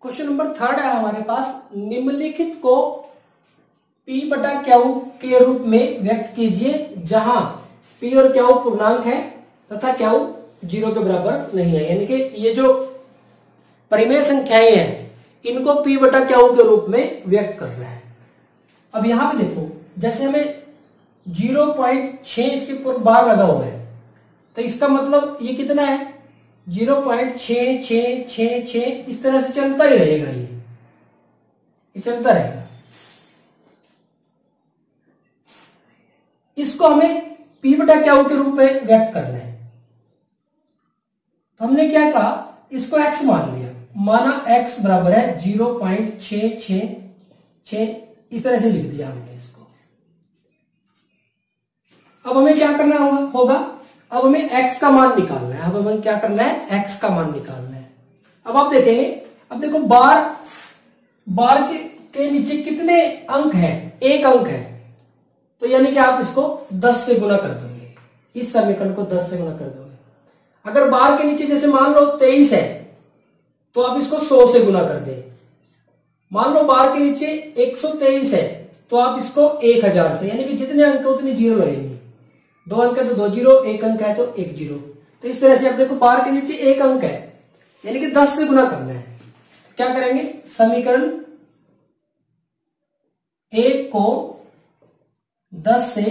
Question number 3 है हमारे पास। निम्नलिखित को P बटा क्यू के रूप में व्यक्त कीजिए जहां P और क्यू पूर्णांक है तथा क्यू 0 के बराबर नहीं है। यानी कि ये जो परिमेय संख्याएं हैं इनको P बटा क्यू के रूप में व्यक्त कर रहा है। अब यहां पे देखो, जैसे हमें 0.6 इसके ऊपर बार लगा हुआ है तो इसका मतलब ये कितना है 0.6666 इस तरह से चलता ही रहेगा। ये चलता रहेगा। इसको हमें P बटा क्यू के रूप में व्यक्त करना है। तो हमने क्या कहा, इसको x मान लिया, माना x बराबर है 0.666 इस तरह से लिख दिया हमने इसको। अब हमें क्या करना होगा, अब हमें x का मान निकालना है। अब हमें क्या करना है, x का मान निकालना है। अब आप देखेंगे, अब देखो बार के नीचे कितने अंक हैं, एक अंक है, तो यानी कि आप इसको 10 से गुना कर दोगे, इस समीकरण को 10 से गुना कर दोगे। अगर बार के नीचे जैसे मान लो 23 है तो आप इसको 100 से गुना कर दे। मान लो बार के नीचे 123 है तो आप इसको 1000 से, यानी कि जितने अंक है उतनी जीरो लगेंगे। 2 अंक है तो 2 जीरो, 1 अंक है तो 1 जीरो। तो इस तरह से आप देखो बार के नीचे एक अंक है यानी कि 10 से गुना करना है। क्या करेंगे, समीकरण 1 को 10 से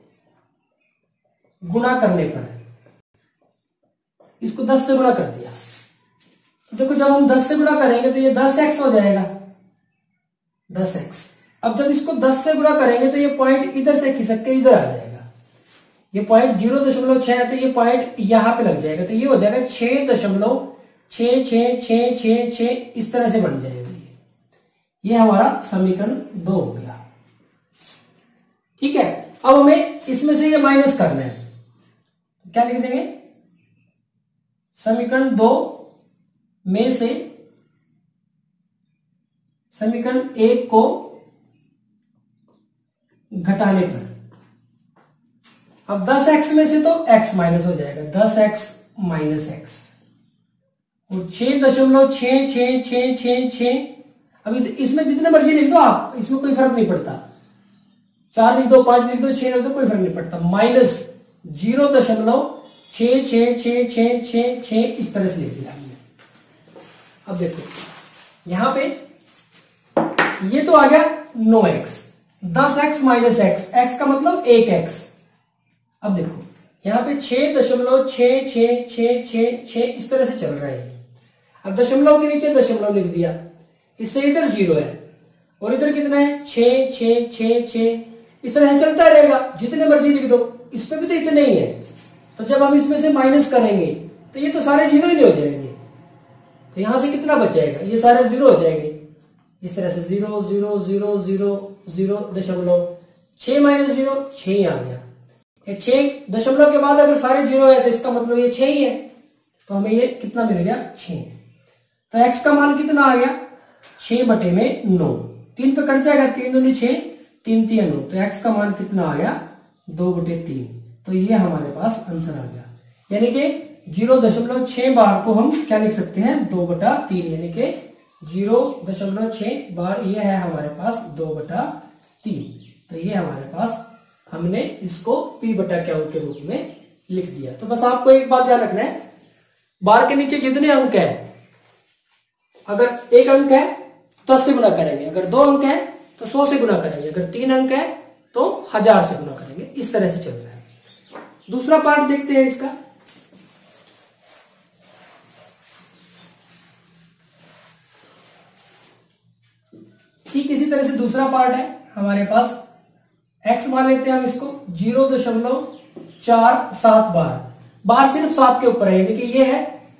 गुना करने पर, इसको 10 से गुना कर दिया तो देखो जब हम 10 से गुना करेंगे तो ये 10x हो जाएगा, 10x। अब जब इसको 10 से गुना करेंगे तो ये पॉइंट इधर से खिसक के इधर आ जाएगा। ये पॉइंट 0.6 है तो ये पॉइंट यहां पे लग जाएगा, तो ये हो जाएगा 6.66666 इस तरह से बन जाएगा। ये हमारा समीकरण 2 हो गया। ठीक है, अब हमें इसमें से ये माइनस करना है। क्या लिख देंगे, समीकरण 2 में से समीकरण 1 को घटाने पर, अब 10x में से तो x माइनस हो जाएगा, 10x माइनस x, और 6.66666। अभी इसमें जितने मर्जी लिख दो आप, इसमें कोई फर्क नहीं पड़ता, 4 लिख दो, 5 लिख दो, 6 लिख दो, कोई फर्क नहीं पड़ता। माइनस 0.66666 इस तरह से लिख दिया हमने। अब देखो यहां पे ये तो आ गया 9x, 10x minus x, x का मतलब 1x। अब देखो यहां पे 6.66666 इस तरह से चल रहा है। अब दशमलव के नीचे दशमलव लिख दिया, इससे इधर 0 है और इधर कितना है 6 इस तरह से चलता रहेगा। जितने मर्जी लिख दो, इस पे भी तो इतने ही है, तो जब हम इसमें से माइनस करेंगे तो ये तो सारे 0 ही नहीं हो जाएंगे। तो यहां से कितना बच जाएगा, ये सारे 0 हो जाएंगे। इस तरह से 0 0 0 0 0 दशमलव 6 माइनस 0 6 ही आ गया। 6 दशमलव के बाद अगर सारे 0 है तो इसका मतलब ये 6 ही है, तो हमें ये कितना मिल गया 6। तो x का मान कितना आ गया 6/9, 3 पे कट जाएगा, 3 दूनी 6, 3 3 9, तो x का मान कितना आ गया 2/3। तो ये हमारे पास आंसर आ गया। यानी कि 0.6 बार को हम क्या लिख सकते हैं 2/3, यानी कि 0.6 बार ये है हमारे पास 2/3। तो ये हमारे पास हमने इसको P बटा क्यू के रूप में लिख दिया। तो बस आपको एक बात ध्यान रखना है, बार के नीचे जितने अंक है, अगर 1 अंक है तो 10 से गुना करेंगे, अगर 2 अंक है तो 100 से गुना करेंगे, अगर 3 अंक है तो 1000 से गुना करेंगे। इस तरह से चल रहा है। दूसरा पार्ट देखते हैं इसका। ठीक इसी तरह से दूसरा पार्ट है हमारे पास। x मान लेते हैं हम इसको 0.47 बार सिर्फ 7 के ऊपर है, यानी कि ये है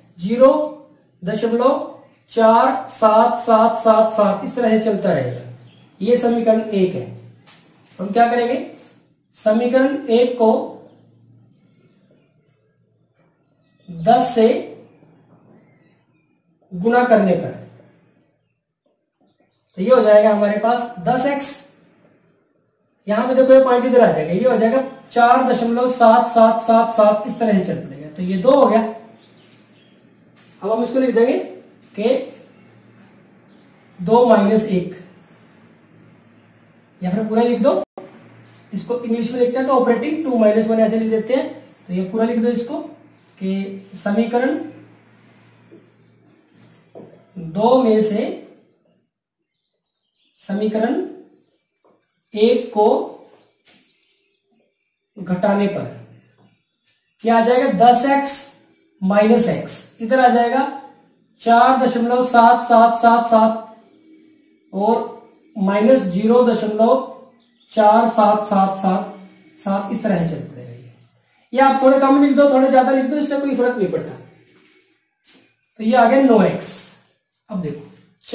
0.47777 इस तरह से चलता रहेगा। ये समीकरण 1 है। हम क्या करेंगे, समीकरण 1 को 10 से गुना करने पर तो ये हो जाएगा हमारे पास 10x, यहां पे देखो ये पॉइंट इधर आ जाएगा, ये हो जाएगा 4.7777 इस तरह से चल पड़ेगा। तो ये 2 हो गया। अब हम इसको लिख देंगे कि 2 माइनस 1, या फिर पूरा लिख दो। इसको इंग्लिश में लिखते हैं तो ऑपरेटिंग 2 माइनस 1 ऐसे लिख देते हैं। तो ये पूरा लिख दो इसको कि समीकरण 2 में से समीकरण 1 को घटाने पर क्या आ जाएगा, 10x माइनस एक्स, इधर आ जाएगा 4.7777 और माइनस 0.4777, इस तरह से चल पड़ेगा ये आप थोड़े कम लिख दो, थोड़े ज्यादा लिख दो, इससे कोई फर्क नहीं पड़ता। तो ये आ गया 9x। अब देखो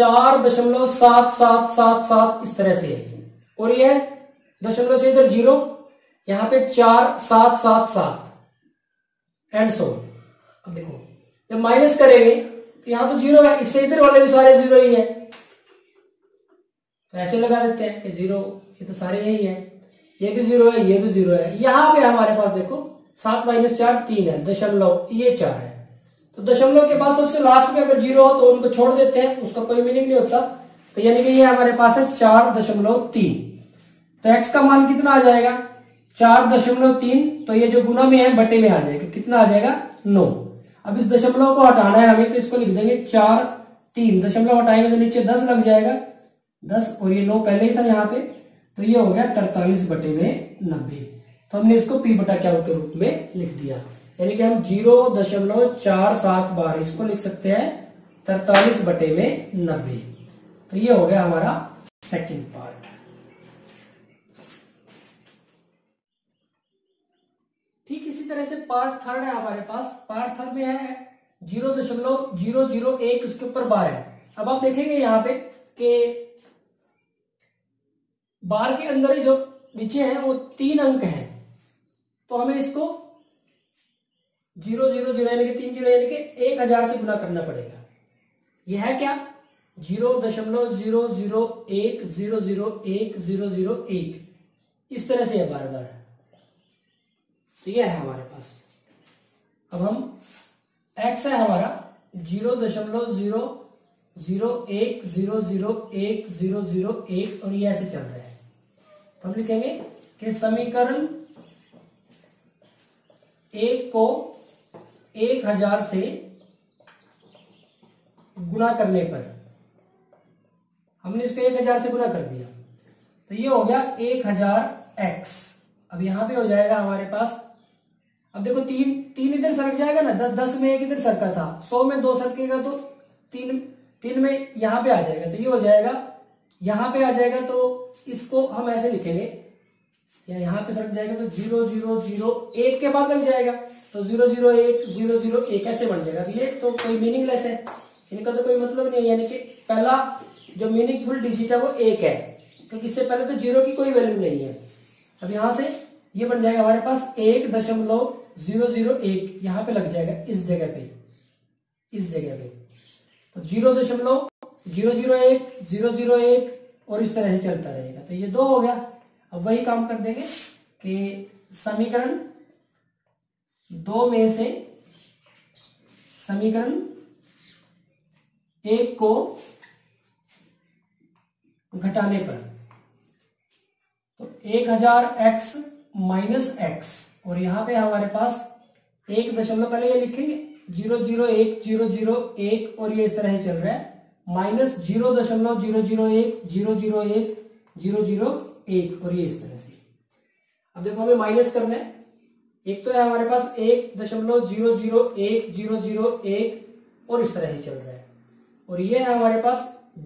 4.7777 इस तरह से है, और ये दशमलव से इधर 0, यहां पे 4777 एंड सो। अब देखो जब माइनस करेंगे तो यहां तो 0 है, इससे इधर वाले भी सारे 0 ही है, तो ऐसे लगा देते हैं कि 0, ये तो सारे यही है, ये भी 0 है, ये भी 0 है। यहां पे हमारे पास देखो 7 माइनस 4 3 है, दशमलव ये 4 है, तो दशमलव के बाद सबसे लास्ट में अगर 0 हो तो उनको छोड़ देते हैं, उसका कोई मीनिंग नहीं होता। तो यानी कि ये हमारे पास है 4.3। तो x का मान कितना आ जाएगा, 4.3, तो ये जो गुना में है बटे में आ जाएगा, कितना आ जाएगा 9। अब इस दशमलव को हटाना है हमें, तो इसको लिख देंगे 4 3, दशमलव हटाएंगे तो नीचे 10 लग जाएगा, 10, और ये 9 पहले ही था यहाँ पे, तो ये हो गया 43 बटे में 90। तो हमने इसको p बटा क्या के रूप में लिख दिया, यानी कि हम 0.4712 इसको लिख सकते हैं 43 बटे में 90। तो ये हो गया हमारा सेकंड पार्ट। ठीक इसी तरह से पार्ट थर्ड है हमारे पास। पार्ट थर्ड में है 0.001, उसके ऊपर बार है। अब आप देखेंगे यहाँ पे कि बार के अंदर ही जो नीचे है वो 3 अंक हैं, तो हमें इसको 000 यानी कि 3 0 यानी कि 1000 से गुना करना पड़ेगा। यह है क्या, 0.001001001, इस तरह से है बार बार। तो यह है हमारे पास। अब हम x है हमारा 0.001001001 और ये ऐसे चल रहा है, तो हम लिखेंगे कि समीकरण 1 को 1000 से गुना करने पर, हमने इसको 1000 से गुना कर दिया, तो ये हो गया 1000x। अब यहां पे हो जाएगा हमारे पास, अब देखो 3 इधर सरक जाएगा ना, 10 में 1 इधर सरका था, 100 में 2 सरकेगा तो 3 में यहां पे आ जाएगा, तो ये हो जाएगा यहां पे आ जाएगा। तो इसको हम ऐसे लिखेंगे, या यहां पे सरक जाएगा तो 0001 के बाद लग जाएगा, तो 001 ऐसे बन जाएगा। ये तो कोई मीनिंगलेस है, इनका तो कोई मतलब नहीं है, यानी कि पहला जो मीनिंगफुल डिजिट है वो 1 है, क्योंकि इससे पहले तो 0 की कोई वैल्यू नहीं है। अब यहां से ये बन जाएगा हमारे पास 1.001, यहां पे लग जाएगा इस जगह पे, तो 0.001 001 और इस तरह से चलता रहेगा। तो ये 2 हो गया। अब वही काम कर देंगे कि समीकरण 2 में से समीकरण 1 को घटाने पर, तो 1000x माइनस एक्स, और यहां पे हमारे पास 1 दशमलव, पहले ये लिखेंगे 001 और ये इस तरह से चल रहा है, माइनस 0.001 और ये इस तरह से। अब देखो हमें माइनस करना है, एक तो है हमारे पास 1.001 और इस तरह से चल रहा है, और ये है हमारे पास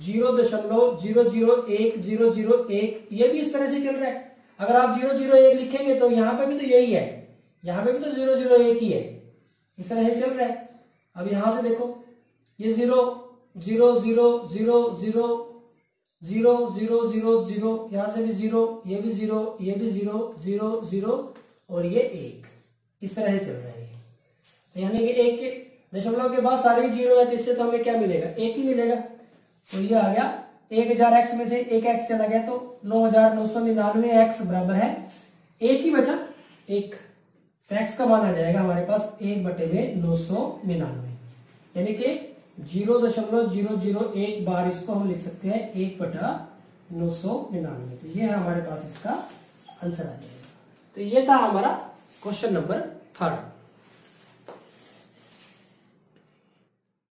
0.001 ये भी इस तरह से चल रहा है। अगर आप 001 लिखेंगे तो यहां पे भी तो यही है, यहां पे भी तो 001 ही है, इस तरह से चल रहा है। अब यहां से देखो ये 0 यहां से भी 0, ये भी 0, ये भी 0 और ये 1, इस तरह से चल रहा है। तो यानी कि 1 के दशमलव के बाद सारे ही 0 है, तो इससे तो हमें क्या मिलेगा, 1 ही मिलेगा। तो ये आ गया 1000x में से 1x चला गया, तो 9999x बराबर है 1 ही बचा, 1। तो x का मान आ जाएगा हमारे पास 1/999, यानी कि 0.001 बार इसको हम लिख सकते हैं 1/999। तो ये है हमारे पास इसका आंसर आ जाएगा। तो ये था हमारा क्वेश्चन नंबर 3।